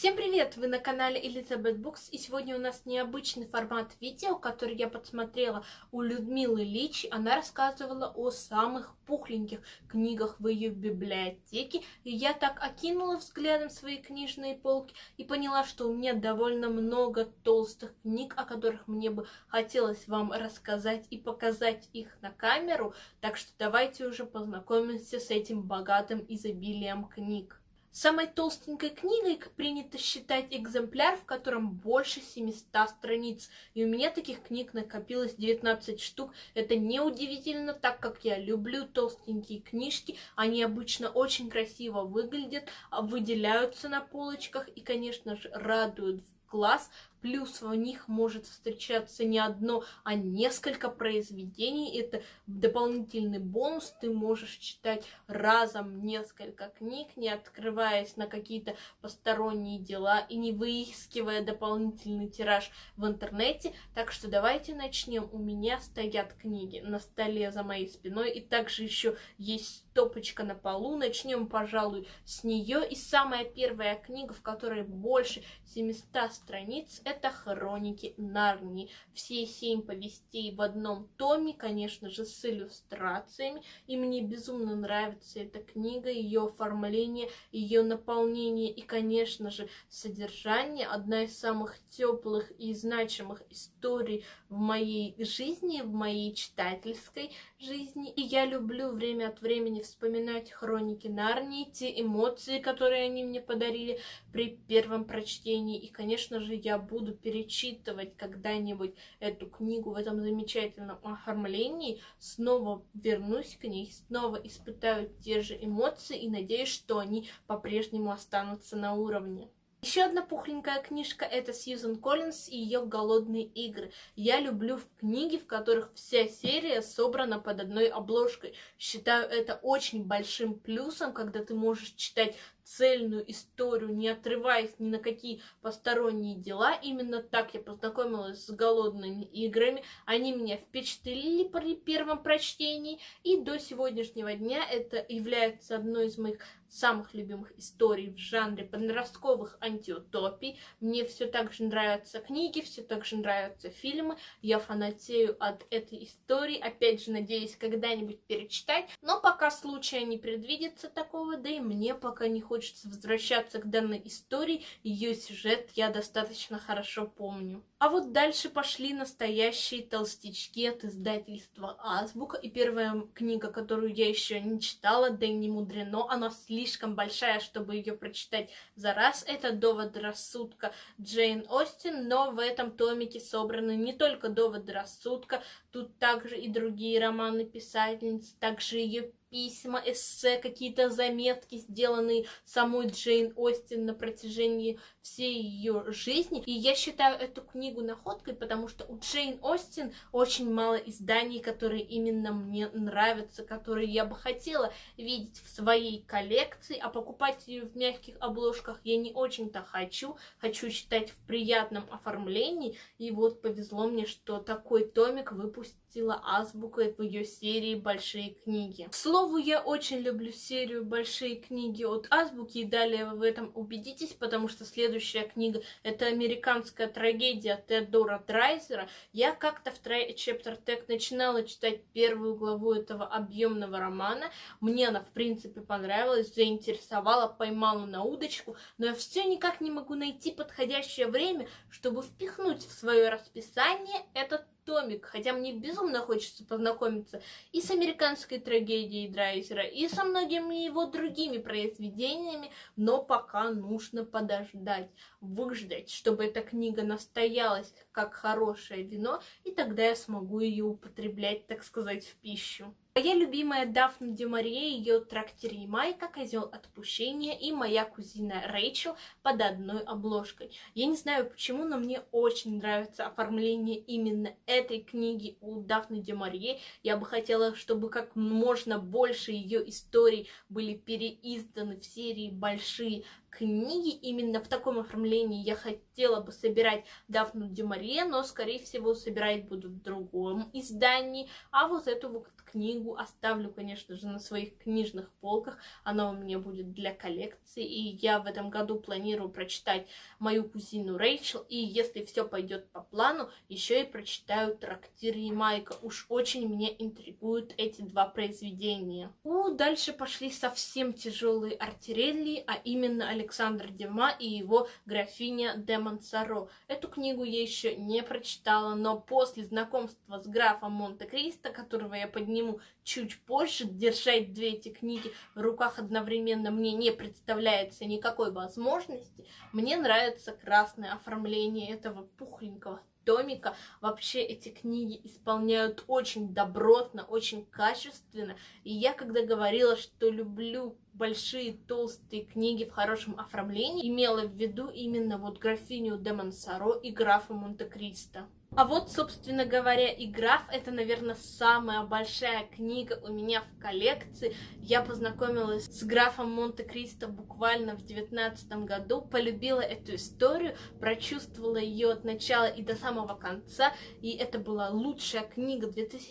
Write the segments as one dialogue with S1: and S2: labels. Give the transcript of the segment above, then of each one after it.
S1: Всем привет! Вы на канале Elizabeth Books, и сегодня у нас необычный формат видео, который я подсмотрела у Людмилы Лич. Она рассказывала о самых пухленьких книгах в ее библиотеке, и я так окинула взглядом свои книжные полки и поняла, что у меня довольно много толстых книг, о которых мне бы хотелось вам рассказать и показать их на камеру, так что давайте уже познакомимся с этим богатым изобилием книг. Самой толстенькой книгой принято считать экземпляр, в котором больше 700 страниц. И у меня таких книг накопилось 19 штук. Это неудивительно, так как я люблю толстенькие книжки. Они обычно очень красиво выглядят, выделяются на полочках и, конечно же, радуют глаз. Плюс в них может встречаться не одно, а несколько произведений. Это дополнительный бонус. Ты можешь читать разом несколько книг, не открываясь на какие-то посторонние дела и не выискивая дополнительный тираж в интернете. Так что давайте начнем. У меня стоят книги на столе за моей спиной, и также еще есть стопочка на полу. Начнем, пожалуй, с нее. И самая первая книга, в которой больше 700 страниц, это «Хроники Нарнии». Все 7 повестей в одном томе, конечно же, с иллюстрациями. И мне безумно нравится эта книга, ее оформление, ее наполнение и, конечно же, содержание. Одна из самых теплых и значимых историй в моей жизни, в моей читательской жизни. И я люблю время от времени вспоминать «Хроники Нарнии», те эмоции, которые они мне подарили при первом прочтении. И, конечно же, я буду перечитывать когда-нибудь эту книгу в этом замечательном оформлении. Снова вернусь к ней, снова испытаю те же эмоции и надеюсь, что они по-прежнему останутся на уровне. Еще одна пухленькая книжка — это Сьюзен Коллинс и ее «Голодные игры». Я люблю книги, в которых вся серия собрана под одной обложкой. Считаю это очень большим плюсом, когда ты можешь читать цельную историю, не отрываясь ни на какие посторонние дела. Именно так я познакомилась с «Голодными играми». Они меня впечатлили при первом прочтении, и до сегодняшнего дня это является одной из моих самых любимых историй в жанре подростковых антиутопий. Мне все так же нравятся книги, все так же нравятся фильмы. Я фанатею от этой истории. Опять же, надеюсь когда-нибудь перечитать. Но пока случая не предвидится такого, да и мне пока не хочется возвращаться к данной истории. Ее сюжет я достаточно хорошо помню. А вот дальше пошли настоящие толстячки от издательства Азбука. И первая книга, которую я еще не читала, да и не мудрено, она слишком большая, чтобы ее прочитать за раз. Это «Доводы рассудка» Джейн Остин, но в этом томике собраны не только «Доводы рассудка», тут также и другие романы писательницы, также ее письма, эссе, какие-то заметки, сделанные самой Джейн Остин на протяжении всей ее жизни. И я считаю эту книгу находкой, потому что у Джейн Остин очень мало изданий, которые именно мне нравятся, которые я бы хотела видеть в своей коллекции, а покупать ее в мягких обложках я не очень-то хочу. Хочу читать в приятном оформлении, и вот повезло мне, что такой томик выпустила Азбука в ее серии «Большие книги». К слову, я очень люблю серию «Большие книги» от Азбуки, и далее вы в этом убедитесь, потому что следующая книга — это «Американская трагедия» Теодора Драйзера. Я как-то в Chapter Tag начинала читать первую главу этого объемного романа. Мне она, в принципе, понравилась, заинтересовала, поймала на удочку, но я все никак не могу найти подходящее время, чтобы впихнуть в свое расписание этот томик, хотя мне безумно хочется познакомиться и с «Американской трагедией» Драйзера, и со многими его другими произведениями, но пока нужно подождать, выждать, чтобы эта книга настоялась как хорошее вино, и тогда я смогу ее употреблять, так сказать, в пищу. Моя любимая Дафна дю Мариа, ее «Трактир Ямайка», «Козел отпущения» и «Моя кузина Рэйчел» под одной обложкой. Я не знаю почему, но мне очень нравится оформление именно этой книги у Дафны дю Мариа. Я бы хотела, чтобы как можно больше ее историй были переизданы в серии «Большие книги. Именно в таком оформлении я хотела бы собирать Дафну дю Мариа, но, скорее всего, собирать буду в другом издании. А вот эту вот книгу оставлю, конечно же, на своих книжных полках. Она у меня будет для коллекции. И я в этом году планирую прочитать мою кузину Рэйчел. И если все пойдет по плану, еще и прочитаю «Трактир Ямайка». Уж очень меня интригуют эти два произведения. Дальше пошли совсем тяжелые артиллерии, а именно Александр Дюма и его «Графиня де Монсоро». Эту книгу я еще не прочитала, но после знакомства с графом Монте-Кристо, которого я подниму чуть позже, держать две эти книги в руках одновременно мне не представляется никакой возможности. Мне нравится красное оформление этого пухленького томика. Вообще эти книги исполняют очень добротно, очень качественно. И я, когда говорила, что люблю большие толстые книги в хорошем оформлении, имела в виду именно вот графиню де Монсоро и графа Монте-Кристо. А вот, собственно говоря, и «Граф» — это, наверное, самая большая книга у меня в коллекции. Я познакомилась с графом Монте-Кристо буквально в 2019 году, полюбила эту историю, прочувствовала ее от начала и до самого конца, и это была лучшая книга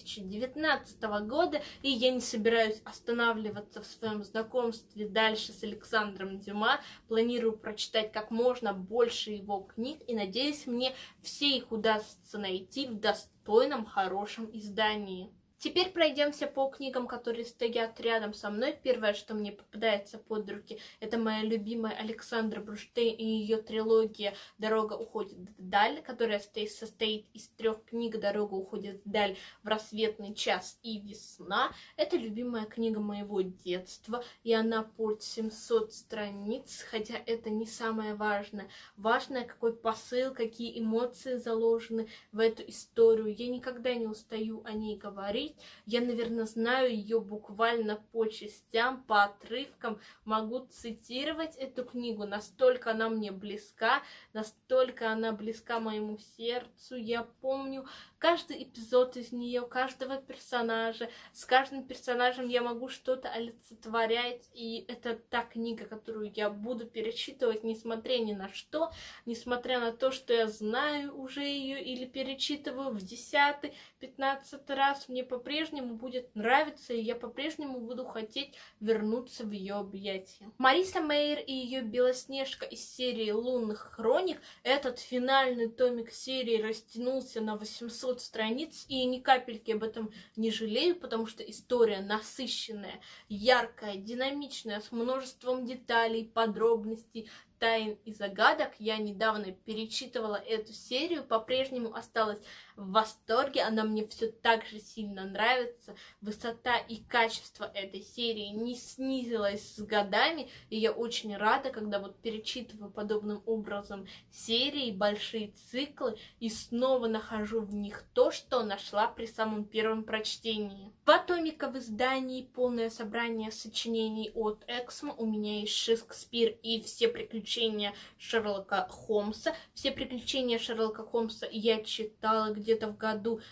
S1: 2019 года, и я не собираюсь останавливаться в своем знакомстве дальше с Александром Дюма, планирую прочитать как можно больше его книг, и надеюсь, мне все их удастся найти в достойном, хорошем издании. Теперь пройдемся по книгам, которые стоят рядом со мной. Первое, что мне попадается под руки, это моя любимая Александра Бруштейн и ее трилогия «Дорога уходит вдаль», которая состоит из 3 книг «Дорога уходит вдаль», «В рассветный час» и «Весна». Это любимая книга моего детства, и она под 700 страниц, хотя это не самое важное. Важное, какой посыл, какие эмоции заложены в эту историю. Я никогда не устаю о ней говорить. Я, наверное, знаю ее буквально по частям, по отрывкам, могу цитировать эту книгу, настолько она мне близка, настолько она близка моему сердцу. Я помню каждый эпизод из нее, каждого персонажа. С каждым персонажем я могу что-то олицетворять, и это та книга, которую я буду перечитывать, несмотря ни на что, несмотря на то, что я знаю уже ее или перечитываю в 10-й, 15-й раз. Мне по-прежнему будет нравиться, и я по-прежнему буду хотеть вернуться в ее объятия. Мариса Мейер и ее Белоснежка из серии «Лунных хроник». Этот финальный томик серии растянулся на 800 страниц, и ни капельки об этом не жалею, потому что история насыщенная, яркая, динамичная, с множеством деталей, подробностей, тайн и загадок. Я недавно перечитывала эту серию, по-прежнему осталась в восторге, она мне все так же сильно нравится. Высота и качество этой серии не снизилось с годами, и я очень рада, когда вот перечитываю подобным образом серии, большие циклы, и снова нахожу в них то, что нашла при самом первом прочтении. 2 томика в издании, полное собрание сочинений от Эксмо. У меня есть «Шекспир» и «Все приключения Шерлока Холмса». «Все приключения Шерлока Холмса» я читала где-то в году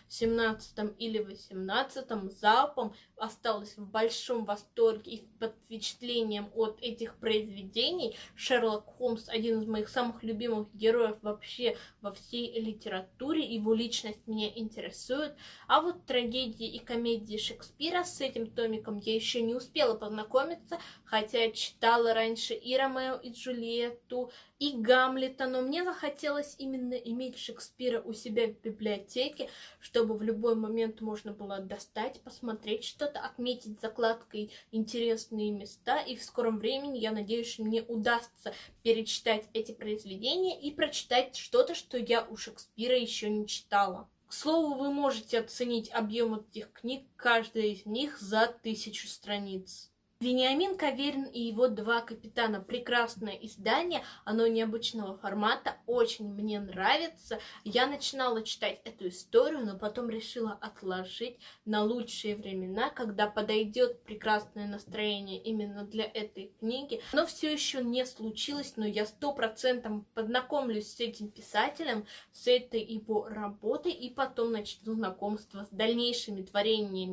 S1: 17 или 18 залпом, осталась в большом восторге и под впечатлением от этих произведений. Шерлок Холмс — один из моих самых любимых героев вообще во всей литературе, его личность меня интересует. А вот трагедии и комедии Шекспира, с этим томиком я еще не успела познакомиться, хотя читала раньше и «Ромео и Джульетту», и «Гамлета», но мне захотелось именно иметь Шекспира у себя в библиотеке, чтобы в любой момент можно было достать, посмотреть что-то, отметить закладкой интересные места, и в скором времени, я надеюсь, что мне удастся перечитать эти произведения и прочитать что-то, что я у Шекспира еще не читала. К слову, вы можете оценить объем этих книг, каждая из них за 1000 страниц. Вениамин Каверин и его 2 капитана. Прекрасное издание, оно необычного формата, очень мне нравится. Я начинала читать эту историю, но потом решила отложить на лучшие времена, когда подойдет прекрасное настроение именно для этой книги. Но все еще не случилось, но я 100% познакомлюсь с этим писателем, с этой его работой, и потом начну знакомство с дальнейшими творениями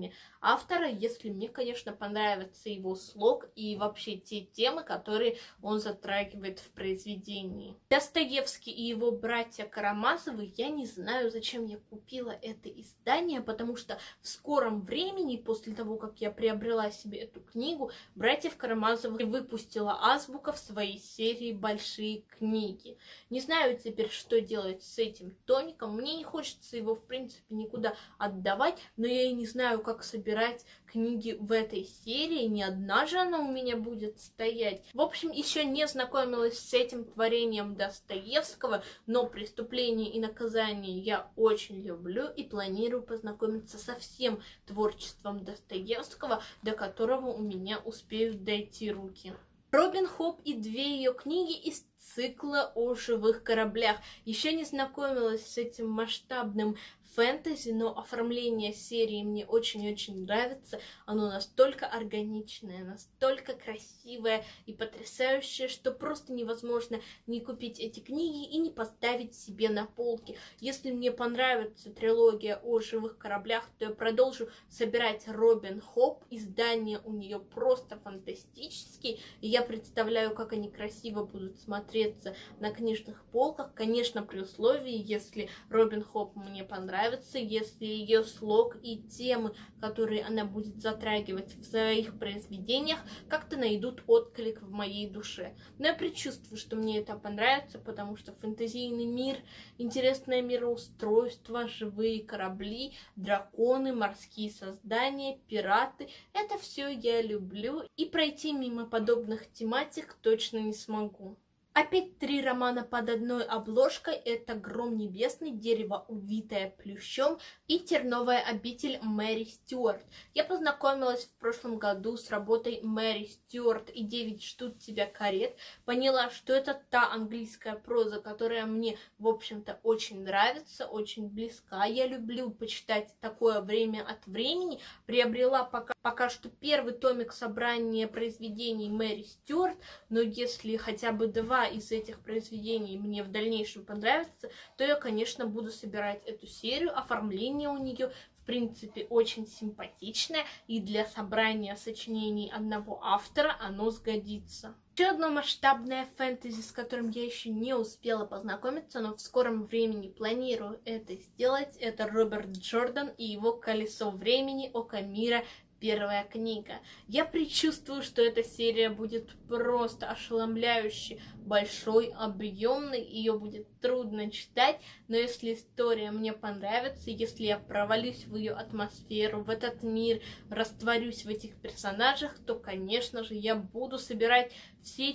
S1: автора, если мне, конечно, понравится его слог и вообще те темы, которые он затрагивает в произведении. Достоевский и его братья Карамазовы, я не знаю, зачем я купила это издание, потому что в скором времени, после того, как я приобрела себе эту книгу, братьев Карамазовых выпустила Азбука в своей серии «Большие книги». Не знаю теперь, что делать с этим тоником. Мне не хочется его, в принципе, никуда отдавать, но я и не знаю, как собирать книги в этой серии. Не одна же она у меня будет стоять. В общем, еще не знакомилась с этим творением Достоевского, но «Преступление и наказание» я очень люблю и планирую познакомиться со всем творчеством Достоевского, до которого у меня успеют дойти руки. Робин Хоп и две ее книги из цикла о живых кораблях. Еще не знакомилась с этим масштабным фэнтези, но оформление серии мне очень-очень нравится. Оно настолько органичное, настолько красивое и потрясающее, что просто невозможно не купить эти книги и не поставить себе на полки. Если мне понравится трилогия о живых кораблях, то я продолжу собирать Робин Хоп. Издания у нее просто фантастические, и я представляю, как они красиво будут смотреться на книжных полках. Конечно, при условии, если Робин Хоп мне понравится, если ее слог и темы, которые она будет затрагивать в своих произведениях, как-то найдут отклик в моей душе. Но я предчувствую, что мне это понравится, потому что фэнтезийный мир, интересное мироустройство, живые корабли, драконы, морские создания, пираты — это все я люблю, и пройти мимо подобных тематик точно не смогу. Опять 3 романа под одной обложкой. Это «Гром небесный», «Дерево, увитое плющом» и «Терновая обитель» Мэри Стюарт. Я познакомилась в прошлом году с работой Мэри Стюарт и «9 ждут тебя карет». Поняла, что это та английская проза, которая мне, в общем-то, очень нравится, очень близка. Я люблю почитать такое время от времени. Приобрела пока что первый томик собрания произведений Мэри Стюарт, но если хотя бы 2 из этих произведений мне в дальнейшем понравится, то я, конечно, буду собирать эту серию. Оформление у нее, в принципе, очень симпатичное, и для собрания сочинений одного автора оно сгодится. Еще одно масштабное фэнтези, с которым я еще не успела познакомиться, но в скором времени планирую это сделать, это Роберт Джордан и его «Колесо времени. Око мира». Первая книга. Я предчувствую, что эта серия будет просто ошеломляюще большой, объемной, ее будет трудно читать, но если история мне понравится, если я провалюсь в ее атмосферу, в этот мир, растворюсь в этих персонажах, то, конечно же, я буду собирать все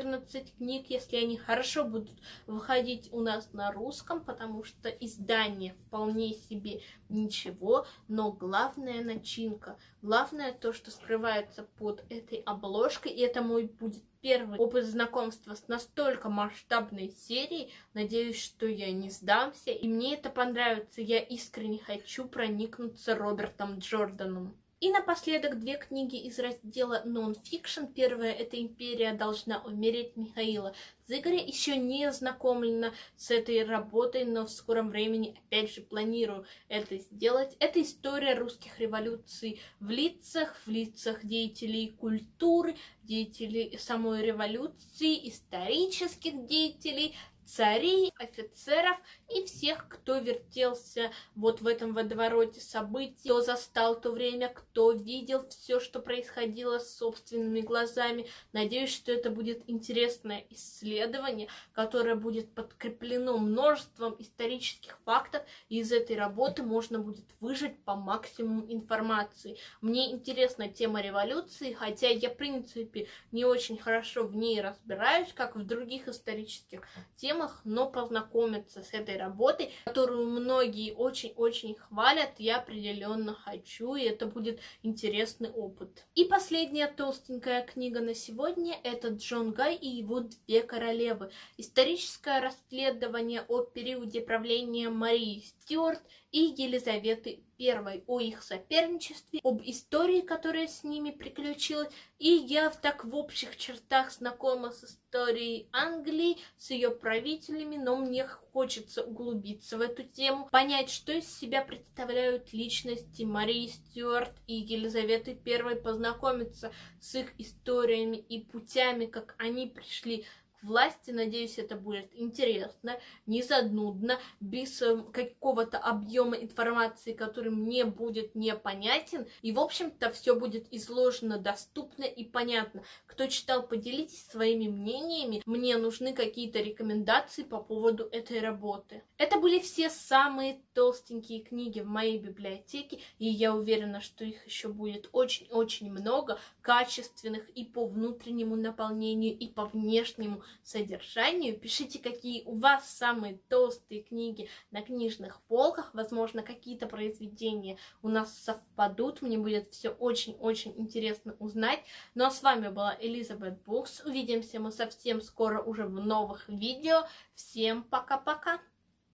S1: 14 книг, если они хорошо будут выходить у нас на русском, потому что издание вполне себе ничего, но главная начинка, главное то, что скрывается под этой обложкой, и это мой будет первый опыт знакомства с настолько масштабной серией. Надеюсь, что я не сдамся, и мне это понравится. Я искренне хочу проникнуться Робертом Джорданом. И напоследок 2 книги из раздела нон-фикшн. Первая — это «Империя должна умереть» Михаила Зыгоря. Еще не знакомлена с этой работой, но в скором времени опять же планирую это сделать. Это история русских революций в лицах деятелей культуры, деятелей самой революции, исторических деятелей, царей, офицеров и всех, кто вертелся вот в этом водовороте событий, кто застал то время, кто видел все, что происходило собственными глазами. Надеюсь, что это будет интересное исследование, которое будет подкреплено множеством исторических фактов, и из этой работы можно будет выжать по максимуму информации. Мне интересна тема революции, хотя я, в принципе, не очень хорошо в ней разбираюсь, как в других исторических темах, но познакомиться с этой работой, которую многие очень-очень хвалят, я определенно хочу, и это будет интересный опыт. И последняя толстенькая книга на сегодня — это Джон Гай и его 2 королевы. Историческое расследование о периоде правления Марии Стюарт и Елизаветы I, о их соперничестве, об истории, которая с ними приключилась. И я так в общих чертах знакома с историей Англии, с ее правителями, но мне хочется углубиться в эту тему, понять, что из себя представляют личности Марии Стюарт и Елизаветы I, познакомиться с их историями и путями, как они пришли власти. Надеюсь, это будет интересно, не занудно, без какого-то объема информации, который мне будет непонятен. И, в общем-то, все будет изложено доступно и понятно. Кто читал, поделитесь своими мнениями. Мне нужны какие-то рекомендации по поводу этой работы. Это были все самые толстенькие книги в моей библиотеке, и я уверена, что их еще будет очень-очень много, качественных и по внутреннему наполнению, и по внешнему содержанию. Пишите, какие у вас самые толстые книги на книжных полках. Возможно, какие-то произведения у нас совпадут. Мне будет все очень-очень интересно узнать. Ну а с вами была Elizabeth Books. Увидимся мы совсем скоро уже в новых видео. Всем пока-пока!